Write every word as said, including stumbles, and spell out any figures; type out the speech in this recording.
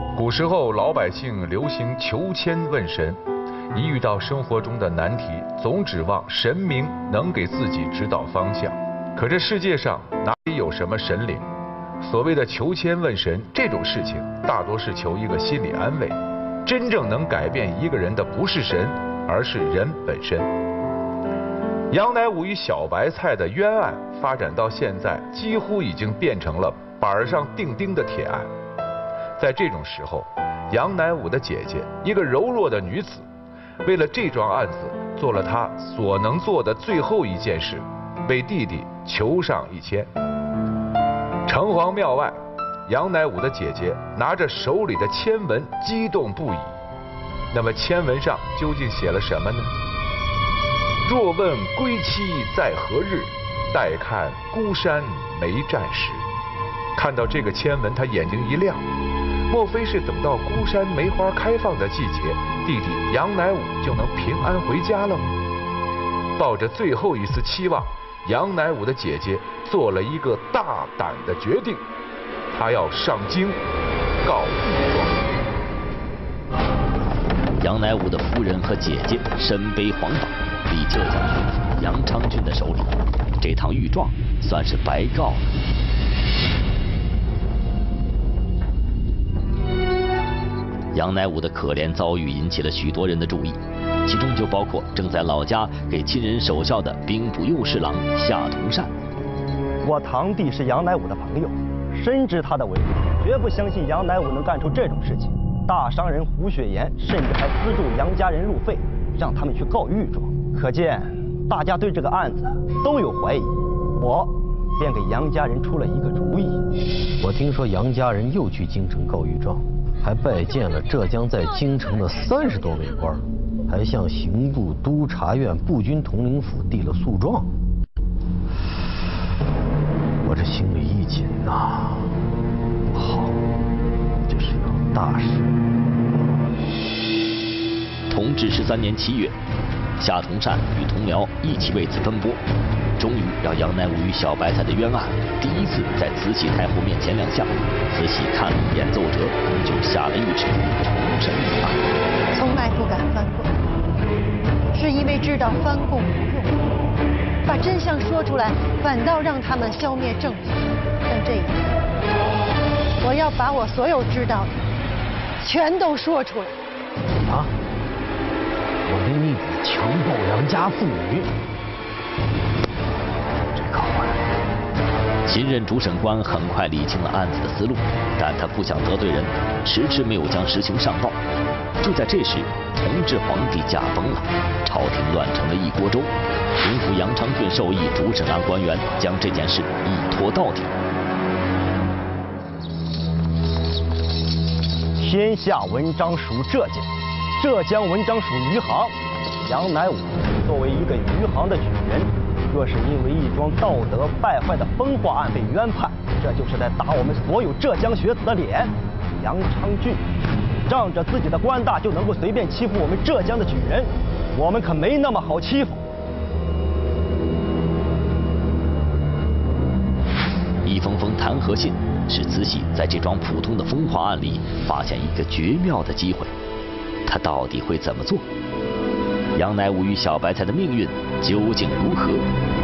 古时候老百姓流行求签问神，一遇到生活中的难题，总指望神明能给自己指导方向。可这世界上哪里有什么神灵？所谓的求签问神这种事情，大多是求一个心理安慰。真正能改变一个人的不是神，而是人本身。杨乃武与小白菜的冤案发展到现在，几乎已经变成了板上钉钉的铁案。在这种时候，杨乃武的姐姐，一个柔弱的女子，为了这桩案子做了她所能做的最后一件事，为弟弟求上一签。城隍庙外，杨乃武的姐姐拿着手里的签文，激动不已。那么签文上究竟写了什么呢？若问归期在何日，待看孤山没战时。看到这个签文，他眼睛一亮，莫非是等到孤山梅花开放的季节，弟弟杨乃武就能平安回家了吗？抱着最后一丝期望，杨乃武的姐姐做了一个大胆的决定，她要上京告御状。 杨乃武的夫人和姐姐身背皇榜，立浙江巡抚杨昌俊的手里，这趟御状算是白告了。杨乃武的可怜遭遇引起了许多人的注意，其中就包括正在老家给亲人守孝的兵部右侍郎夏同善。 我堂弟是杨乃武的朋友，深知他的为人，绝不相信杨乃武能干出这种事情。大商人胡雪岩甚至还资助杨家人路费，让他们去告御状。可见大家对这个案子都有怀疑，我便给杨家人出了一个主意。 我听说杨家人又去京城告御状，还拜见了浙江在京城的三十多位官，还向刑部、督察院、步军统领府递了诉状。我这心里一紧呐，不好，这是要大事。 同治十三年七月，夏同善与同僚一起为此奔波，终于让杨乃武与小白菜的冤案第一次在慈禧太后面前亮相。慈禧看了一眼奏折，就下了谕旨，重审此案。 从来不敢翻供，是因为知道翻供无用，把真相说出来，反倒让他们消灭证据。像这一次，我要把我所有知道的全都说出来。 啊！我令你强暴杨家妇女，这可坏了。 新任主审官很快理清了案子的思路，但他不想得罪人，迟迟没有将实情上报。就在这时，同治皇帝驾崩了，朝廷乱成了一锅粥。巡抚杨昌俊授意主审案官员将这件事一拖到底。 天下文章属浙江，浙江文章属余杭。杨乃武作为一个余杭的举人，若是因为一桩道德败坏的风化案被冤判，这就是在打我们所有浙江学子的脸。杨昌俊仗着自己的官大就能够随便欺负我们浙江的举人，我们可没那么好欺负。 一封封弹劾信使慈禧在这桩普通的风化案里发现一个绝妙的机会，她到底会怎么做？杨乃武与小白菜的命运究竟如何？